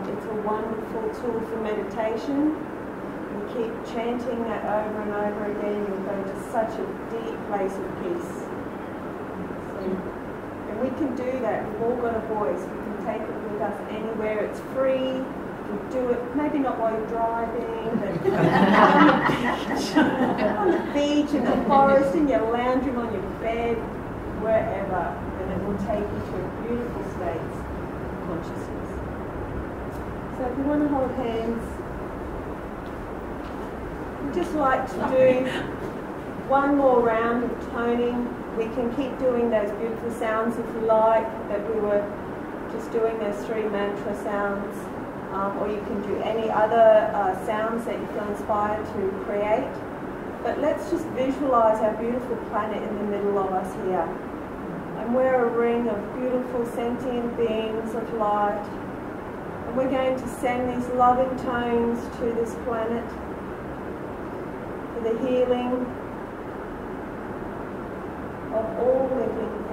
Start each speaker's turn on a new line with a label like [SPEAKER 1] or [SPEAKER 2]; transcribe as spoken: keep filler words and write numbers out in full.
[SPEAKER 1] it's a wonderful tool for meditation. You keep chanting that over and over again, you'll go to such a deep place of peace. So, and we can do that. We've all got a voice. We can take it with us anywhere. It's free. You do it, maybe not while you're driving, but on the beach, on the beach, in the forest, in your lounge room, on your bed, wherever, and it will take you to beautiful states of consciousness. So if you want to hold hands, we'd just like to do one more round of toning. We can keep doing those beautiful sounds if you like, that we were just doing those three mantra sounds. Um, or you can do any other uh, sounds that you feel inspired to create. But let's just visualize our beautiful planet in the middle of us here. And we're a ring of beautiful sentient beings of light. And we're going to send these loving tones to this planet for the healing of all living